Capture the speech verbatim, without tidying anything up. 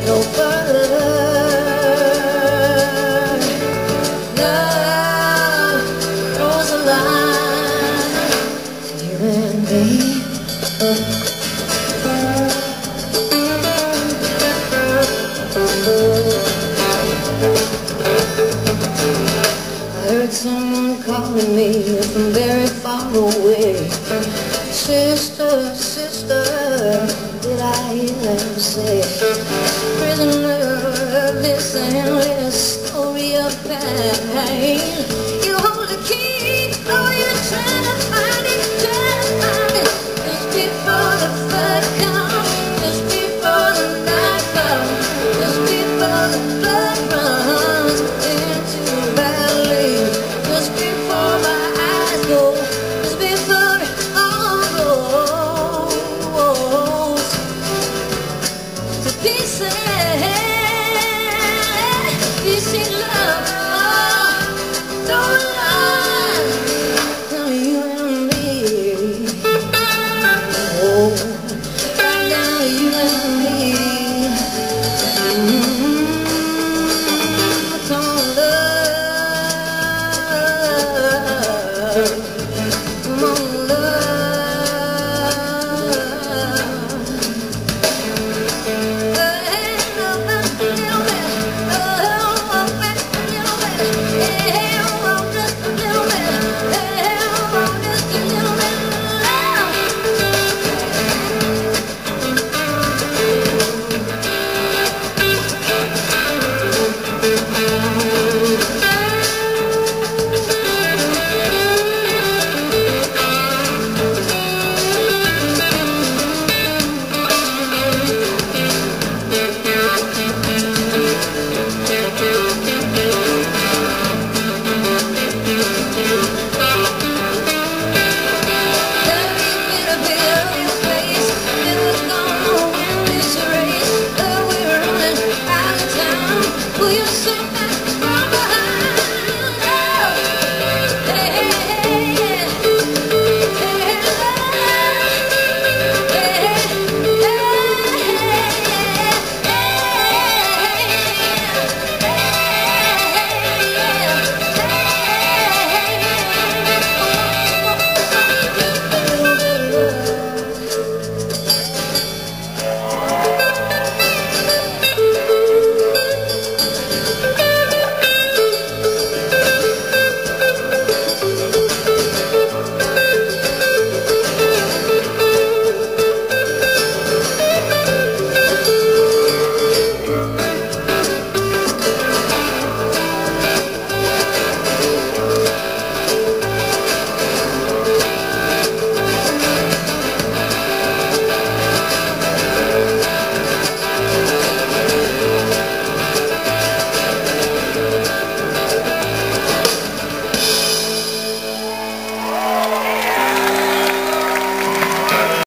no further. Love draws a line, you and me. I heard someone calling me from very far away. Sister, sister, did I hear them say, prisoner of this endless story of pain. You hold the key, oh, you're trying to find it, trying to find it. Just before the flood comes, just before the night comes, just before the blood runs into the valley, just before my eyes go, just before it all goes to pieces. You see love, oh, don't lie, tell you and me, oh, right now you and me. Mm-hmm.